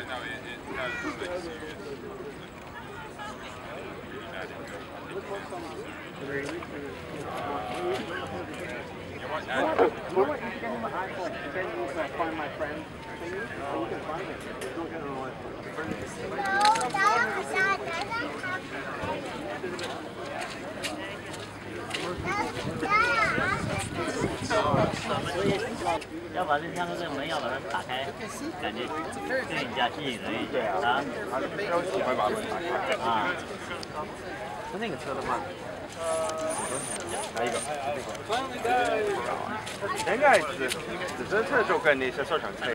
Find my friend. You can find it. 所以要把这像这个门要把它打开，感觉更加吸引人一点啊。 标喜欢把门打开啊。 是那个车的吗？来一个，應該係自身車做緊你實收場車。